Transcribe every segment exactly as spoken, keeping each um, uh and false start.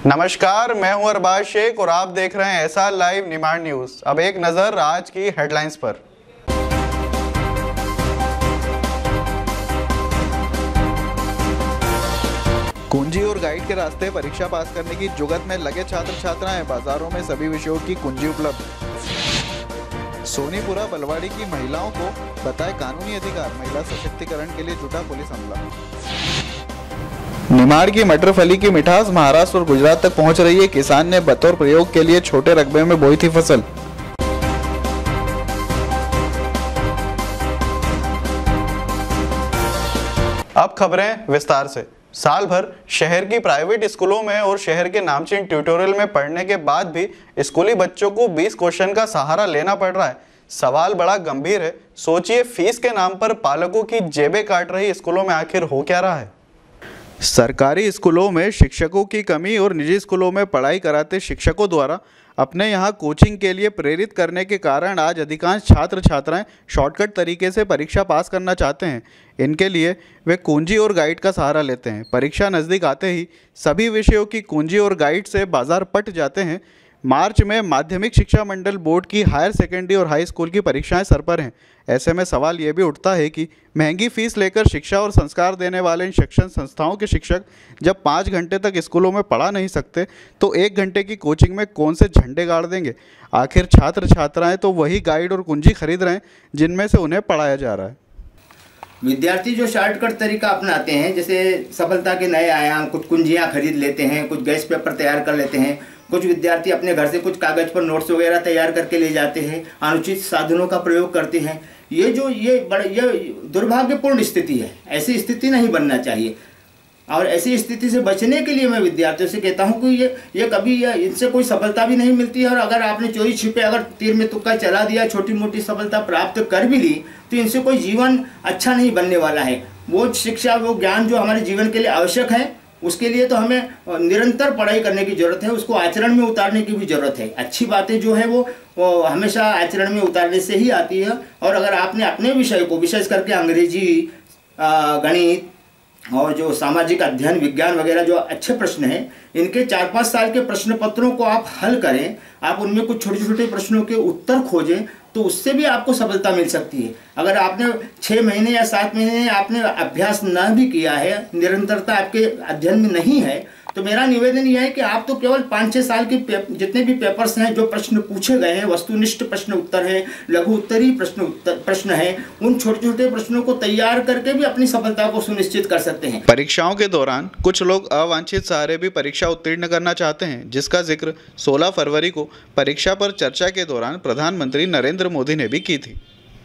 नमस्कार, मैं हूं अरबाज शेख और आप देख रहे हैं एसआर लाइव निमाड़ न्यूज। अब एक नजर आज की हेडलाइंस पर। कुंजी और गाइड के रास्ते परीक्षा पास करने की जुगत में लगे छात्र छात्राएं, बाजारों में सभी विषयों की कुंजी उपलब्ध। सोनीपुरा बलवाड़ी की महिलाओं को बताए कानूनी अधिकार, महिला सशक्तिकरण के लिए जुटा पुलिस अमला। निमाड़ की मटर फली की मिठास महाराष्ट्र और गुजरात तक पहुंच रही है। किसान ने बतौर प्रयोग के लिए छोटे रकबे में बोई थी फसल। अब खबरें विस्तार से। साल भर शहर की प्राइवेट स्कूलों में और शहर के नामचीन ट्यूटोरियल में पढ़ने के बाद भी स्कूली बच्चों को बीस क्वेश्चन का सहारा लेना पड़ रहा है। सवाल बड़ा गंभीर है। सोचिए, फीस के नाम पर पालकों की जेबें काट रही स्कूलों में आखिर हो क्या रहा है। सरकारी स्कूलों में शिक्षकों की कमी और निजी स्कूलों में पढ़ाई कराते शिक्षकों द्वारा अपने यहाँ कोचिंग के लिए प्रेरित करने के कारण आज अधिकांश छात्र छात्राएं शॉर्टकट तरीके से परीक्षा पास करना चाहते हैं। इनके लिए वे कुंजी और गाइड का सहारा लेते हैं। परीक्षा नज़दीक आते ही सभी विषयों की कुंजी और गाइड से बाजार पट जाते हैं। मार्च में माध्यमिक शिक्षा मंडल बोर्ड की हायर सेकेंडरी और हाई स्कूल की परीक्षाएं सर पर हैं। ऐसे में सवाल ये भी उठता है कि महंगी फीस लेकर शिक्षा और संस्कार देने वाले इन शिक्षण संस्थाओं के शिक्षक जब पाँच घंटे तक स्कूलों में पढ़ा नहीं सकते तो एक घंटे की कोचिंग में कौन से झंडे गाड़ देंगे। आखिर छात्र छात्राएं तो वही गाइड और कुंजी खरीद रहे हैं जिनमें से उन्हें पढ़ाया जा रहा है। विद्यार्थी जो शॉर्टकट तरीका अपनाते हैं, जैसे सफलता के नए आयाम, कुछ कुंजियां खरीद लेते हैं, कुछ गैस पेपर तैयार कर लेते हैं, कुछ विद्यार्थी अपने घर से कुछ कागज पर नोट्स वगैरह तैयार करके ले जाते हैं, अनुचित साधनों का प्रयोग करते हैं। ये जो ये बड़े ये दुर्भाग्यपूर्ण स्थिति है। ऐसी स्थिति नहीं बनना चाहिए और ऐसी स्थिति से बचने के लिए मैं विद्यार्थियों से कहता हूं कि ये ये कभी ये इनसे कोई सफलता भी नहीं मिलती है। और अगर आपने चोरी छिपे अगर तीर में तुक्का चला दिया, छोटी मोटी सफलता प्राप्त कर भी ली, तो इनसे कोई जीवन अच्छा नहीं बनने वाला है। वो शिक्षा, वो ज्ञान जो हमारे जीवन के लिए आवश्यक है, उसके लिए तो हमें निरंतर पढ़ाई करने की ज़रूरत है, उसको आचरण में उतारने की भी ज़रूरत है। अच्छी बातें जो है वो, वो हमेशा आचरण में उतारने से ही आती है। और अगर आपने अपने विषय को, विशेष करके अंग्रेजी, गणित और जो सामाजिक अध्ययन, विज्ञान वगैरह जो अच्छे प्रश्न हैं, इनके चार पाँच साल के प्रश्न पत्रों को आप हल करें, आप उनमें कुछ छोटे छोटे प्रश्नों के उत्तर खोजें, तो उससे भी आपको सफलता मिल सकती है। अगर आपने छः महीने या सात महीने आपने अभ्यास न भी किया है, निरंतरता आपके अध्ययन में नहीं है, तो मेरा निवेदन यह है कि आप तो केवल पाँच छः साल के जितने भी पेपर्स हैं, जो प्रश्न पूछे गए हैं, वस्तुनिष्ठ प्रश्न उत्तर हैं, लघु उत्तरीय प्रश्न उत्तर प्रश्न हैं, उन छोटे छोटे प्रश्नों को तैयार करके भी अपनी सफलता को सुनिश्चित कर सकते हैं। परीक्षाओं के दौरान कुछ लोग अवांछित सहारे भी परीक्षा उत्तीर्ण करना चाहते हैं, जिसका जिक्र सोलह फरवरी को परीक्षा पर चर्चा के दौरान प्रधानमंत्री नरेंद्र मोदी ने भी की थी।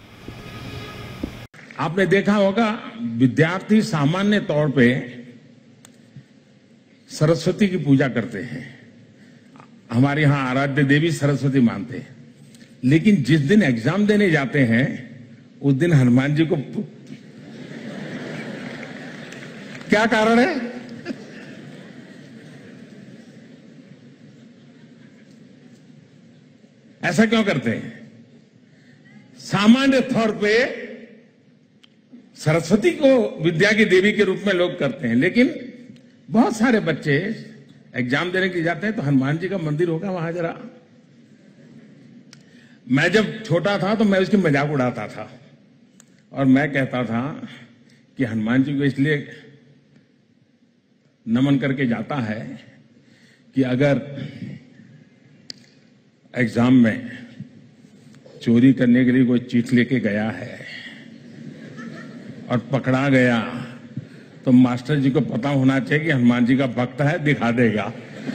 आपने देखा होगा, विद्यार्थी सामान्य तौर पे सरस्वती की पूजा करते हैं। हमारे यहां आराध्य देवी सरस्वती मानते हैं, लेकिन जिस दिन एग्जाम देने जाते हैं उस दिन हनुमान जी को क्या कारण है? ऐसा क्यों करते हैं? सामान्य तौर पे सरस्वती को विद्या की देवी के रूप में लोग करते हैं, लेकिन बहुत सारे बच्चे एग्जाम देने के लिए जाते हैं तो हनुमान जी का मंदिर होगा वहां जरा। मैं जब छोटा था तो मैं उसकी मजाक उड़ाता था और मैं कहता था कि हनुमान जी को इसलिए नमन करके जाता है कि अगर एग्जाम में चोरी करने के लिए कोई चीट लेके गया है और पकड़ा गया तो मास्टर जी को पता होना चाहिए कि हनुमान जी का भक्त है, दिखा देगा।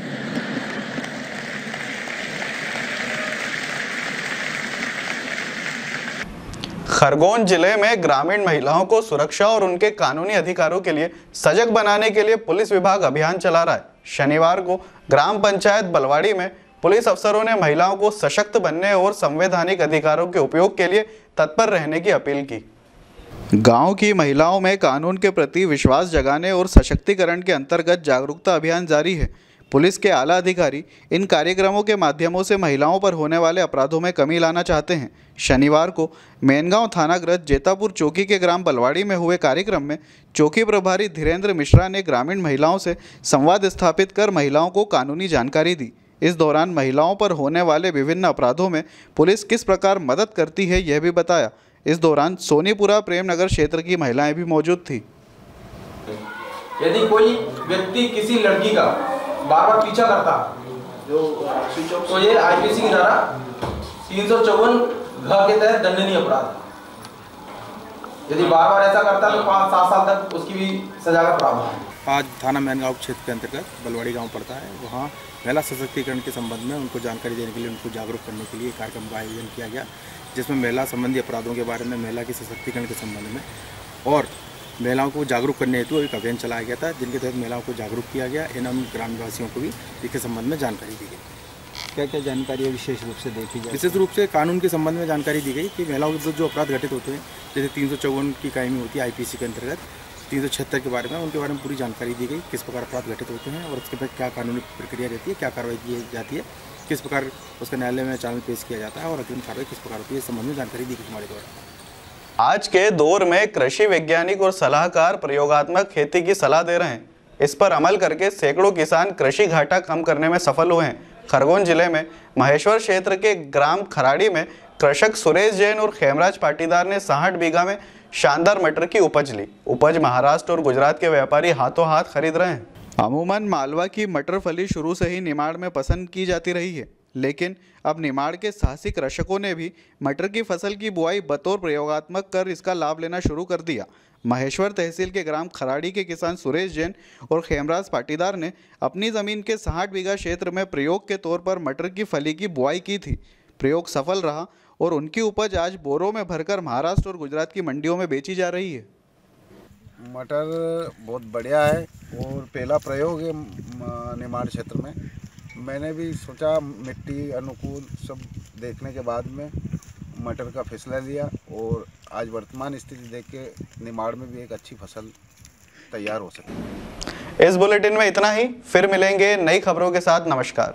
खरगोन जिले में ग्रामीण महिलाओं को सुरक्षा और उनके कानूनी अधिकारों के लिए सजग बनाने के लिए पुलिस विभाग अभियान चला रहा है। शनिवार को ग्राम पंचायत बलवाड़ी में पुलिस अफसरों ने महिलाओं को सशक्त बनने और संवैधानिक अधिकारों के उपयोग के लिए तत्पर रहने की अपील की। गांव की महिलाओं में कानून के प्रति विश्वास जगाने और सशक्तिकरण के अंतर्गत जागरूकता अभियान जारी है। पुलिस के आला अधिकारी इन कार्यक्रमों के माध्यमों से महिलाओं पर होने वाले अपराधों में कमी लाना चाहते हैं। शनिवार को मैनगांव थानाग्रस्त जेतापुर चौकी के ग्राम बलवाड़ी में हुए कार्यक्रम में चौकी प्रभारी धीरेन्द्र मिश्रा ने ग्रामीण महिलाओं से संवाद स्थापित कर महिलाओं को कानूनी जानकारी दी। इस दौरान महिलाओं पर होने वाले विभिन्न अपराधों में पुलिस किस प्रकार मदद करती है यह भी बताया। इस दौरान सोनीपुरा प्रेमनगर क्षेत्र की महिलाएं भी मौजूद थी। यदि कोई व्यक्ति किसी लड़की का बार बार पीछा करता तो ये आईपीसी की धारा तीन सौ चौवन घ के तहत दंडनीय अपराध है। यदि बार बार ऐसा करता तो पाँच सात साल तक उसकी भी सजा का प्रावधान है। आज थाना मैनगांव क्षेत्र के अंतर्गत बलवाड़ी गांव पड़ता है, वहां महिला सशक्तिकरण के संबंध में उनको जानकारी देने के लिए, उनको जागरूक करने के लिए कार्यक्रम का आयोजन किया गया, जिसमें महिला संबंधी अपराधों के बारे में, महिला के सशक्तिकरण के संबंध में और महिलाओं को जागरूक करने हेतु एक अभियान चलाया गया था, जिनके तहत महिलाओं को जागरूक किया गया। एवं ग्रामवासियों को भी इसके संबंध में जानकारी दी गई। क्या क्या जानकारी विशेष रूप से देखी जाए? विशेष रूप से कानून के संबंध में जानकारी दी गई कि महिलाओं के विरुद्ध जो अपराध घटित होते हैं, जैसे तीन सौ चौवन की कायमी होती है आईपीसी के अंतर्गत, तीन सौ छिहत्तर के बारे में, उनके बारे में पूरी जानकारी दी गई, किस प्रकार अपराध घटित होते हैं और उसके बाद क्या कानूनी प्रक्रिया रहती है, क्या कार्रवाई की जाती है, किस प्रकार उसका न्यायालय में चालान पेश किया जाता है और अग्रिम कार्रवाई किस प्रकार होती है, इस संबंध में जानकारी दी गई हमारे द्वारा। आज के दौर में कृषि वैज्ञानिक और सलाहकार प्रयोगात्मक खेती की सलाह दे रहे हैं। इस पर अमल करके सैकड़ों किसान कृषि घाटा कम करने में सफल हुए हैं। खरगोन जिले में महेश्वर क्षेत्र के ग्राम खराड़ी में कृषक सुरेश जैन और खेमराज पाटीदार ने साठ बीघा में शानदार मटर की उपज ली। उपज महाराष्ट्र और गुजरात के व्यापारी हाथों हाथ खरीद रहे हैं। अमूमन मालवा की मटर फली शुरू से ही निमाड़ में पसंद की जाती रही है, लेकिन अब निमाड़ के साहसी कृषकों ने भी मटर की फसल की बुआई बतौर प्रयोगात्मक कर इसका लाभ लेना शुरू कर दिया। महेश्वर तहसील के ग्राम खराड़ी के किसान सुरेश जैन और खेमराज पाटीदार ने अपनी ज़मीन के साठ बीघा क्षेत्र में प्रयोग के तौर पर मटर की फली की बुआई की थी। प्रयोग सफल रहा और उनकी उपज आज बोरों में भरकर महाराष्ट्र और गुजरात की मंडियों में बेची जा रही है। मटर बहुत बढ़िया है और पहला प्रयोग है निमाड़ क्षेत्र में। मैंने भी सोचा मिट्टी अनुकूल सब देखने के बाद में मटर का फैसला लिया और आज वर्तमान स्थिति देख के निमाड़ में भी एक अच्छी फसल तैयार हो सके। इस बुलेटिन में इतना ही, फिर मिलेंगे नई खबरों के साथ। नमस्कार।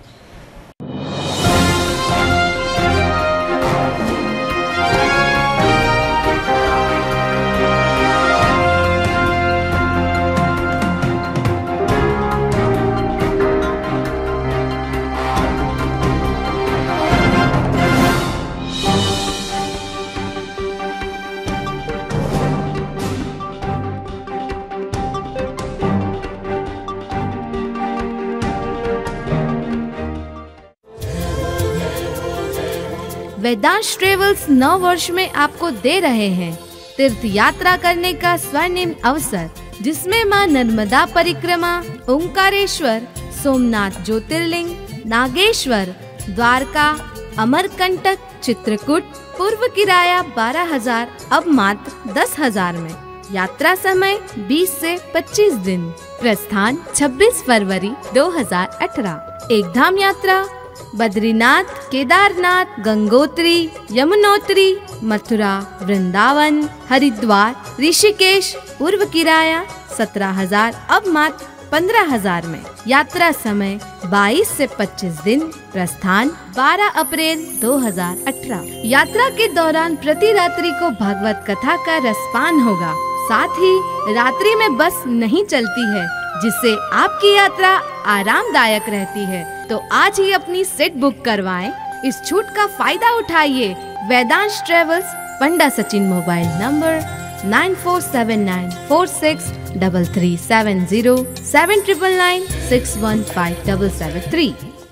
वेदांश ट्रेवल्स नौ वर्ष में आपको दे रहे हैं तीर्थ यात्रा करने का स्वर्णिम अवसर, जिसमें मां नर्मदा परिक्रमा, ओंकारेश्वर, सोमनाथ ज्योतिर्लिंग, नागेश्वर, द्वारका, अमरकंटक, चित्रकूट। पूर्व किराया बारह हजार, अब मात्र दस हजार में। यात्रा समय बीस से पच्चीस दिन। प्रस्थान छब्बीस फरवरी दो हजार अठारह। एक धाम यात्रा बद्रीनाथ, केदारनाथ, गंगोत्री, यमुनोत्री, मथुरा, वृंदावन, हरिद्वार, ऋषिकेश। पूर्व किराया सत्रह हजार, अब मात्र पंद्रह हजार में। यात्रा समय बाईस से पच्चीस दिन। प्रस्थान बारह अप्रैल दो हजार अठारह। यात्रा के दौरान प्रति रात्रि को भगवत कथा का रसपान होगा। साथ ही रात्रि में बस नहीं चलती है, जिससे आपकी यात्रा आरामदायक रहती है। तो आज ही अपनी सीट बुक करवाएं। इस छूट का फायदा उठाइए। Vedansh travels, Panda Sachin, mobile number nine four seven nine four six double three seven zero seven triple nine six one five double seven three.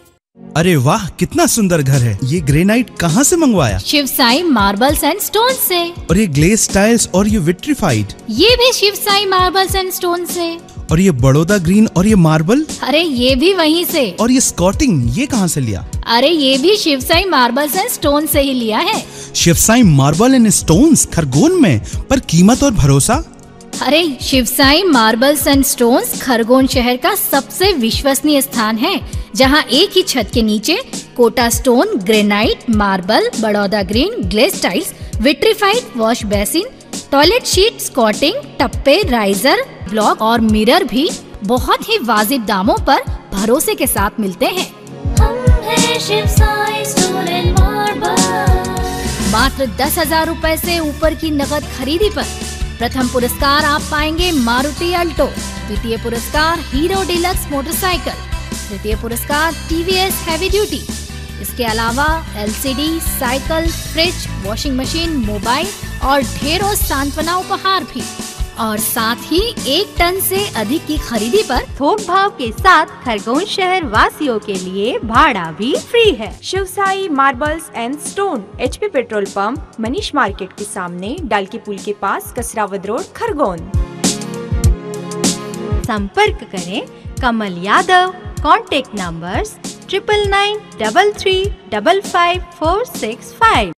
अरे वाह, कितना सुंदर घर है। ये ग्रेनाइट कहाँ से मंगवाया? Shiv Sai marbles and stone से। और ये ग्लेज टाइल्स और ये विट्रीफाइड, ये भी Shiv Sai marbles and stone से। और ये बड़ौदा ग्रीन और ये मार्बल, अरे ये भी वहीं से। और ये स्कॉटिंग, ये कहाँ से लिया? अरे ये भी Shiv Sai marbles and stone से ही लिया है। Shiv Sai marble and stones Khargone में, पर कीमत और भरोसा? अरे Shiv Sai marbles and stones Khargone शहर का सबसे विश्वसनीय स्थान है, जहां एक ही छत के नीचे Kota stone, granite, marble, Baroda green, glaze tiles, vitrified wash basin, toilet seat, skirting, टप्पे, राइजर, ब्लॉक और मिरर भी बहुत ही वाजिब दामों पर भरोसे के साथ मिलते हैं। हम हैं Shiv Sai stone and marble. मात्र दस हजार रूपए से ऊपर की नगद खरीदी पर प्रथम पुरस्कार आप पाएंगे मारुति अल्टो, द्वितीय पुरस्कार हीरो डिलक्स मोटरसाइकिल, तृतीय पुरस्कार टीवीएस हैवी ड्यूटी। इसके अलावा LCD, cycle, fridge, washing machine, mobile और ढेरों सांत्वना उपहार भी। और साथ ही एक टन से अधिक की खरीदी पर थोक भाव के साथ खरगोन शहर वासियों के लिए भाड़ा भी फ्री है। Shivsai marbles and stone, HP petrol pump, Manish market के सामने, डालकी पुल के पास, कसरावद रोड, खरगोन। संपर्क करें Kamal Yadav. Contact numbers triple nine double three double five four six five.